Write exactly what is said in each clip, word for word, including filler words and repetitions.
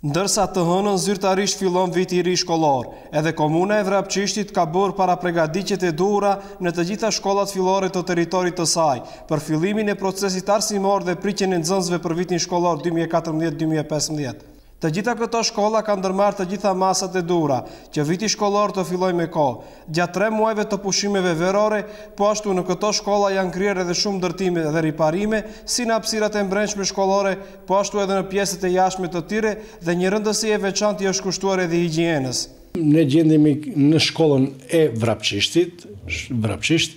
Ndërsa të hënën zyrtarisht fillon viti i ri shkollor, edhe komuna e Vrapçishtit ka bërë parapregaditjet e duhura në të gjitha shkollat fillore të teritorit të saj, për fillimin e procesit arsimor dhe pritjen e nxënësve për vitin shkollor dy mijë e katërmbëdhjetë dy mijë e pesëmbëdhjetë. Të gjitha këto shkolla kanë ndërmarrë të gjitha masat e duhura, që viti shkollor të fillojë me kohë. Gjatë tre muajve të pushimeve verore, po ashtu në këto shkolla janë kryer edhe shumë ndërtime dhe riparime, si në hapësirat e brendshme shkollore, po ashtu edhe në pjesët e jashtme të tyre, dhe një rëndësi e veçantë i është kushtuar edhe higjienës. Ne gjendemi në shkollën e Vrapçishtit, Vrapçisht.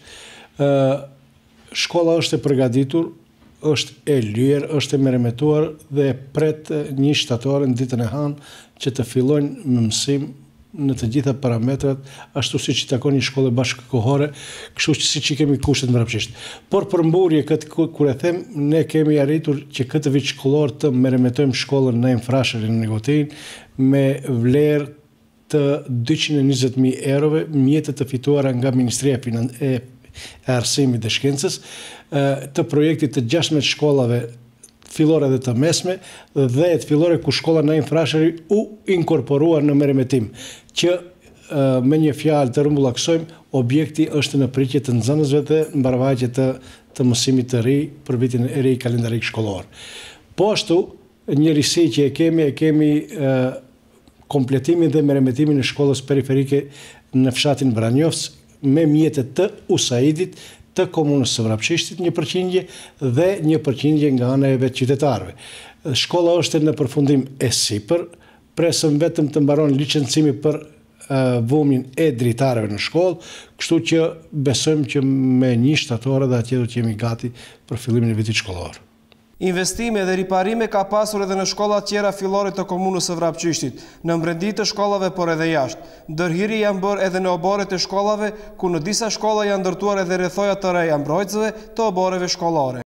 Shkolla është e përgatitur, është e lyer, është e merremetuar dhe pret një shtator në ditën e hanë që të fillojnë me mësim në të gjitha parametrat, ashtu siç i takon një shkolle bashkëkohore, kështu që siç i kemi kushtet në Vrapçisht. Por për mburje këtë kur e them, ne kemi arritur që këtë vit shkollor të merremetojmë shkollën në Frashëri në Negotin me vlerë të dyqind e njëzet mijë eurove, mjetet të fituara nga Ministria e e Arsimit dhe Shkencës, të projektit të gjashtëmbëdhjetë shkollave fillore dhe të mesme dhe të fillore ku shkolla në Frashëri u inkorporuar në merremetim, që me një fjalë të rrumbullaksojmë, objekti është në pritje të nxënësve dhe mbarvajtje të, të mësimit të ri për vitin e ri kalendarik shkollor. Po ashtu, një risi që e kemi, e kemi e, kompletimin dhe merremetimin e shkollës periferike në fshatin Vranjovc, me mjetet të U S A I D-it, të komunës së Vrapçishtit një përqindje dhe një përqindje nga ana e vetë qytetarëve. Shkolla është në përfundim e sipër, presëm vetëm të mbaron licencimi për uh, vumin e dritarëve në shkollë, kështu që besojmë që me një shtator dhe atje do të jemi gati për fillimin e vitit shkollor. Investime dhe riparime ka pasur edhe në shkollat tjera fillore të komunës së Vrapçishtit, në brendit të shkollave por edhe jashtë. Ndërhirje janë bërë edhe në oboret e shkollave, ku në disa shkolla janë ndërtuar edhe rrethoja të reja mbrojtësve të oboreve shkollore.